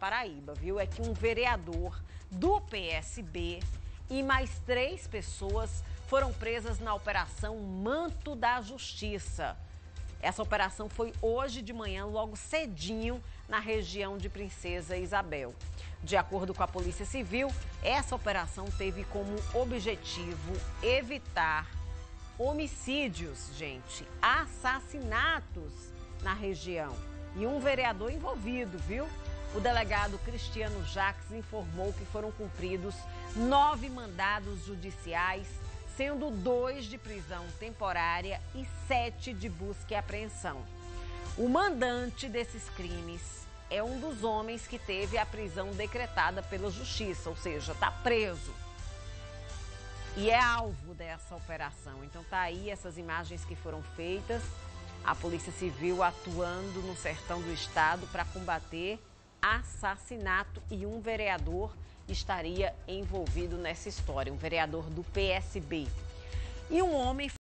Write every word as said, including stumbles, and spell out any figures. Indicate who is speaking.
Speaker 1: Paraíba, viu? É que um vereador do P S B e mais três pessoas foram presas na Operação Manto da Justiça. Essa operação foi hoje de manhã, logo cedinho, na região de Princesa Isabel. De acordo com a Polícia Civil, essa operação teve como objetivo evitar homicídios, gente, assassinatos na região. E um vereador envolvido, viu? O delegado Cristiano Jacques informou que foram cumpridos nove mandados judiciais, sendo dois de prisão temporária e sete de busca e apreensão. O mandante desses crimes é um dos homens que teve a prisão decretada pela Justiça, ou seja, está preso. E é alvo dessa operação. Então tá aí essas imagens que foram feitas. A Polícia Civil atuando no sertão do estado para combater assassinato, e um vereador estaria envolvido nessa história, um vereador do P S B. E um homem